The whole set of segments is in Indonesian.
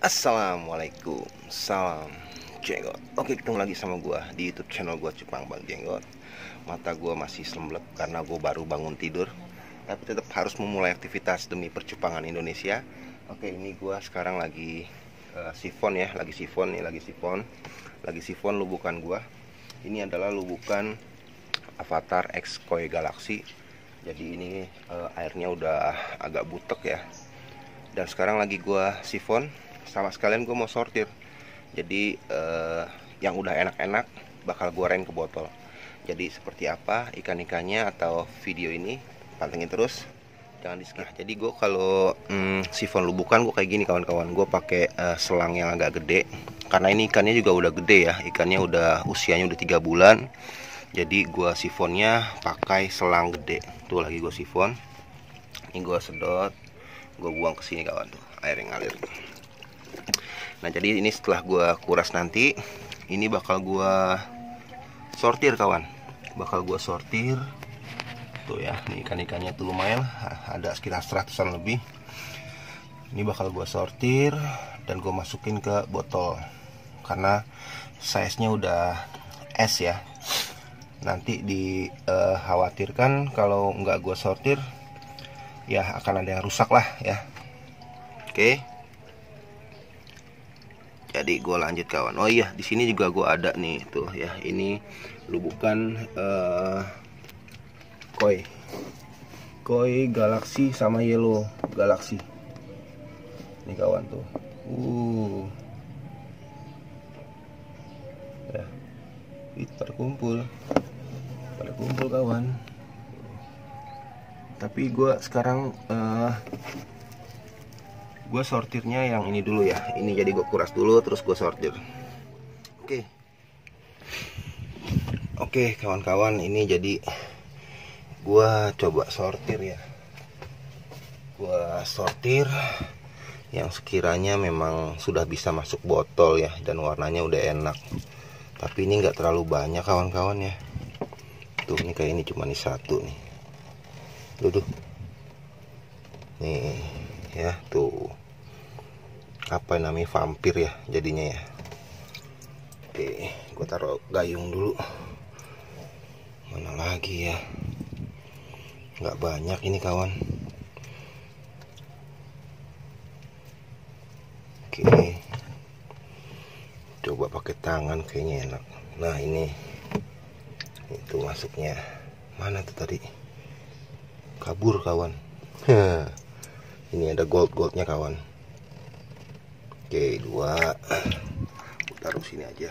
Assalamualaikum, salam jenggot. Oke, ketemu lagi sama gua di YouTube channel gua Cupang Bang Jenggot. Mata gua masih semblek karena gua baru bangun tidur, tapi tetap harus memulai aktivitas demi percupangan Indonesia. Oke, ini gua sekarang lagi sifon ya, lagi sifon lubukan gua. Ini adalah lubukan Avatar X Koi Galaxy. Jadi ini airnya udah agak butek ya. Dan sekarang lagi gua sifon sama sekalian gue mau sortir. Jadi yang udah enak-enak bakal gue ren ke botol. Jadi seperti apa ikan-ikannya atau video ini, pantengin terus, jangan di skip. Jadi gue kalau sifon lubukan gue kayak gini kawan-kawan. Gue pakai selang yang agak gede karena ini ikannya juga udah gede ya. Ikannya udah usianya udah 3 bulan. Jadi gue sifonnya pakai selang gede. Tuh lagi gue sifon. Ini gue sedot, gue buang ke sini kawan, tuh air yang ngalir. Nah, jadi ini setelah gue kuras nanti, ini bakal gue sortir kawan. Bakal gue sortir. Tuh ya, ini ikan-ikannya tuh lumayan, ada sekitar 100-an lebih. Ini bakal gue sortir dan gue masukin ke botol. Karena size-nya udah S ya. Nanti dikhawatirkan kalau nggak gue sortir, ya akan ada yang rusak lah ya. Oke. Jadi gue lanjut kawan. Oh iya, di sini juga gue ada nih tuh ya. Ini lubukan Koi Galaxy sama Yellow Galaxy. Nih kawan tuh. Ya. Pada kumpul kawan. Tapi gue sekarang gue sortirnya yang ini dulu ya. Ini jadi gue kuras dulu terus gue sortir. Oke kawan-kawan, ini jadi gue coba sortir ya. Gue sortir yang sekiranya memang sudah bisa masuk botol ya, dan warnanya udah enak. Tapi ini nggak terlalu banyak kawan-kawan ya. Tuh ini kayak ini cuma nih satu nih. Tuh nih ya, tuh apa namanya, vampir ya jadinya ya. Oke, gue taruh gayung dulu. Mana lagi ya, nggak banyak ini kawan. Oke, coba pakai tangan kayaknya enak. Nah ini itu masuknya. Mana tuh tadi, kabur kawan. Ini ada goldnya kawan. Oke, 2 taruh sini aja.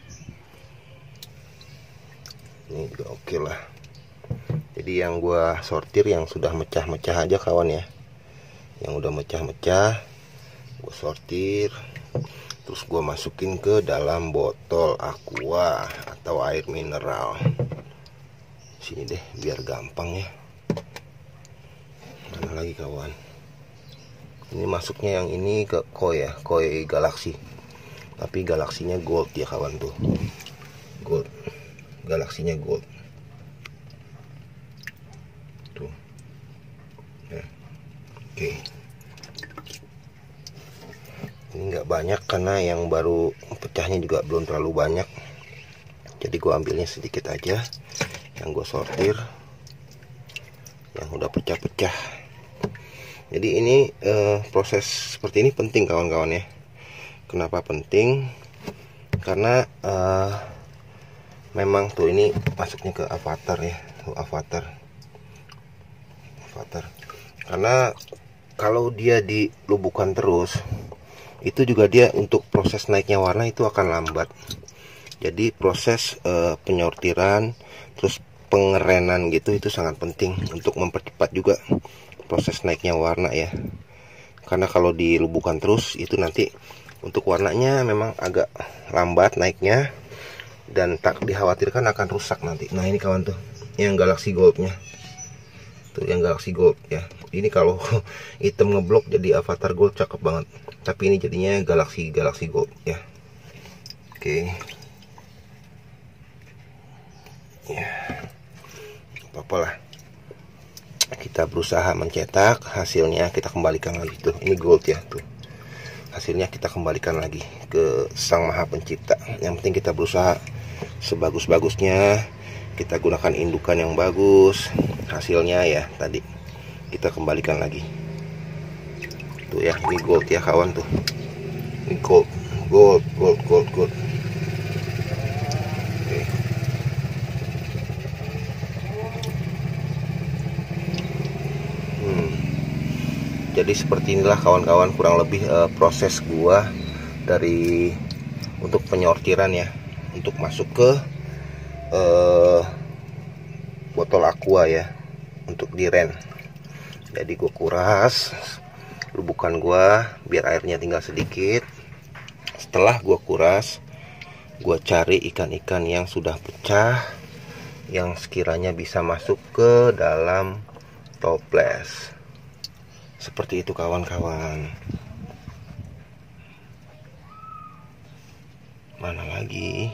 Ini juga oke lah. Jadi yang gua sortir yang sudah mecah-mecah aja kawan ya. Yang udah mecah-mecah gua sortir, terus gua masukin ke dalam botol aqua atau air mineral. Sini deh biar gampang ya. Mana lagi kawan? Ini masuknya yang ini ke Koi ya, Koi Galaxy. Tapi galaksinya gold ya kawan tuh. Gold. Galaksinya gold. Tuh. Ya. Oke. Ini nggak banyak karena yang baru pecahnya juga belum terlalu banyak. Jadi gua ambilnya sedikit aja. Yang gua sortir yang udah pecah-pecah. Jadi ini proses seperti ini penting kawan-kawan ya. Kenapa penting? Karena memang tuh ini masuknya ke Avatar ya, tuh Avatar. Karena kalau dia dilubukan terus, itu juga dia untuk proses naiknya warna itu akan lambat. Jadi proses penyortiran terus pengerenan gitu itu sangat penting untuk mempercepat juga proses naiknya warna ya. Karena kalau dilubukan terus itu nanti untuk warnanya memang agak lambat naiknya dan tak dikhawatirkan akan rusak nanti. Nah ini kawan tuh yang Galaxy Goldnya. Tuh yang Galaxy Gold ya. Ini kalau hitam ngeblok jadi Avatar Gold cakep banget. Tapi ini jadinya Galaxy Gold ya. Oke. Ya. Apa-apa lah. Kita berusaha mencetak, hasilnya kita kembalikan lagi tuh. Ini gold ya tuh. hasilnya kita kembalikan lagi ke Sang Maha Pencipta. Yang penting kita berusaha sebagus-bagusnya, kita gunakan indukan yang bagus, hasilnya ya tadi kita kembalikan lagi. Tuh ya, ini gold ya kawan tuh, ini gold. Oke. Jadi seperti inilah kawan-kawan kurang lebih proses gua dari untuk penyortiran ya, untuk masuk ke botol aqua ya, untuk diren. Jadi gua kuras lubukan gua biar airnya tinggal sedikit. Setelah gua kuras, gua cari ikan-ikan yang sudah pecah, yang sekiranya bisa masuk ke dalam toples. Seperti itu kawan-kawan. Mana lagi?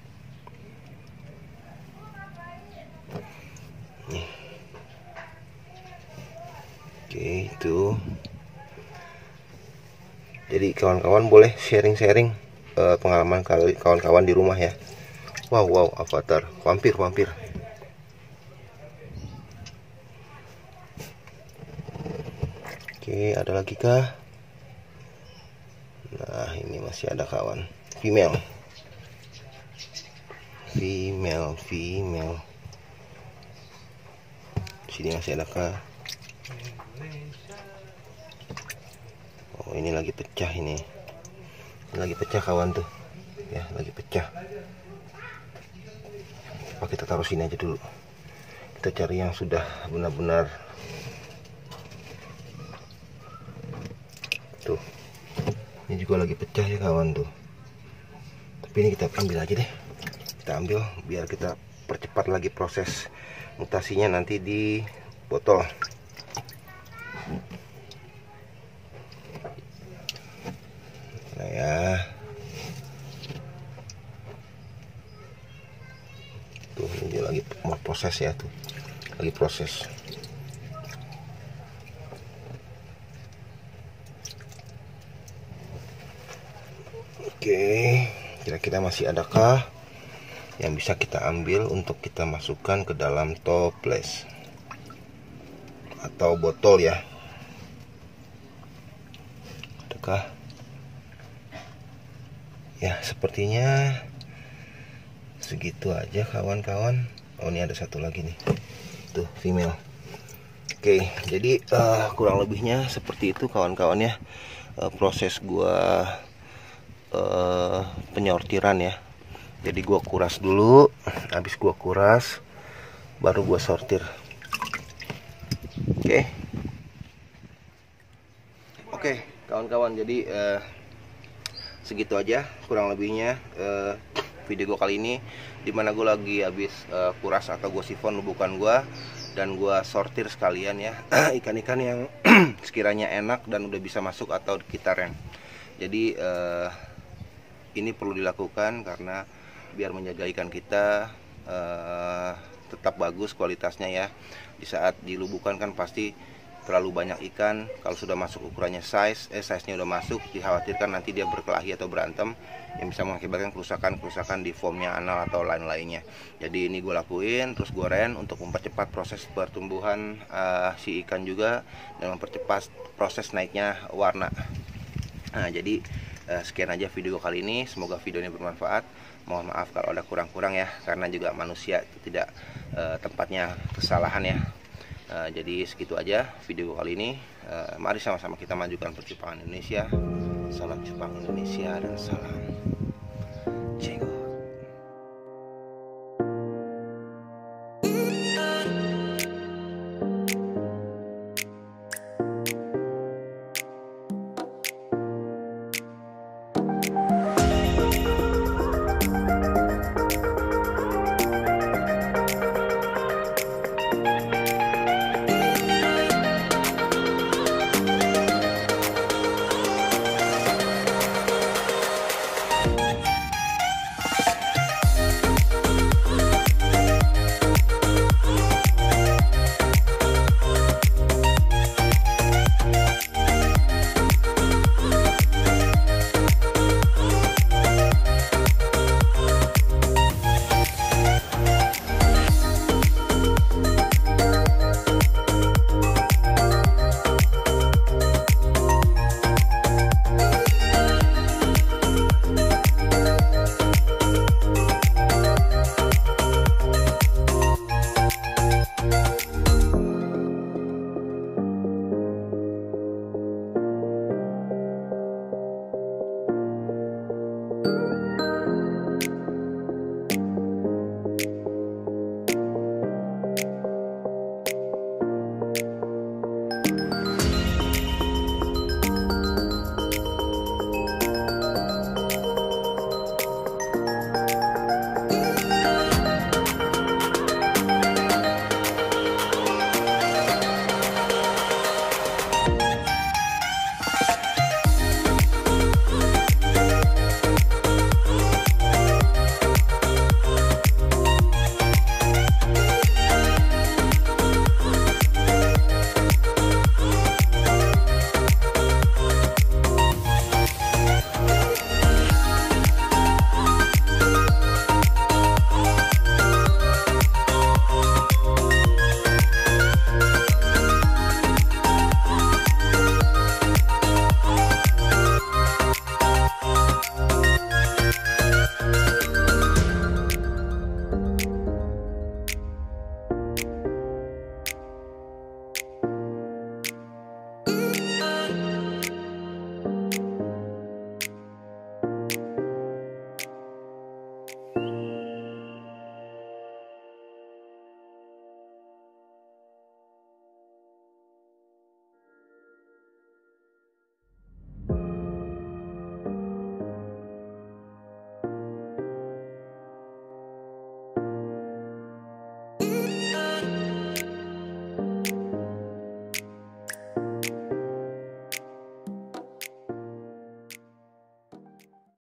Nih. Oke, itu. Jadi kawan-kawan boleh sharing-sharing pengalaman kawan-kawan di rumah ya. Wow, avatar, vampir. Oke, ada lagi kah? Nah, ini masih ada kawan. Female. Sini masih ada kah? Oh, ini lagi pecah ini. Ini lagi pecah kawan tuh. Ya, lagi pecah. Coba kita taruh sini aja dulu. Kita cari yang sudah benar-benar. Tuh. Ini juga lagi pecah ya kawan tuh. Tapi ini kita ambil aja deh. Kita ambil biar kita percepat lagi proses mutasinya nanti di botol. Nah ya, tuh ini dia lagi mau proses ya, tuh lagi proses. Oke, kira-kira masih adakah yang bisa kita ambil untuk kita masukkan ke dalam toples atau botol ya? Adakah? Ya, sepertinya segitu aja kawan-kawan. Oh, ini ada satu lagi nih, tuh female. Oke, jadi kurang lebihnya seperti itu kawan-kawan ya, proses gua penyortiran ya. Jadi gua kuras dulu, habis gua kuras baru gua sortir. Oke kawan-kawan, jadi segitu aja kurang lebihnya video gue kali ini, dimana gue lagi habis kuras atau gue sifon lubukan gue, dan gue sortir sekalian ya ikan-ikan yang sekiranya enak dan udah bisa masuk atau kita ren. Jadi ini perlu dilakukan karena biar menjaga ikan kita tetap bagus kualitasnya ya. Di saat dilubukan kan pasti terlalu banyak ikan, kalau sudah masuk ukurannya size-nya udah masuk, dikhawatirkan nanti dia berkelahi atau berantem yang bisa mengakibatkan kerusakan di formnya anal atau lain-lainnya. Jadi ini gue lakuin, terus gue ren untuk mempercepat proses pertumbuhan si ikan juga, dan mempercepat proses naiknya warna. Nah, jadi sekian aja video kali ini, semoga video ini bermanfaat. Mohon maaf kalau ada kurang-kurang ya, karena juga manusia itu tidak tempatnya kesalahan ya. Jadi segitu aja video kali ini. Mari sama-sama kita majukan percupangan Indonesia. Salam Jepang Indonesia dan salam Cego.